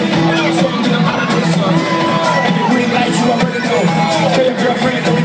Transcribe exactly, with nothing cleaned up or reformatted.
I'm so I'm gonna out of this one. And the green light, you already know. Tell your girlfriend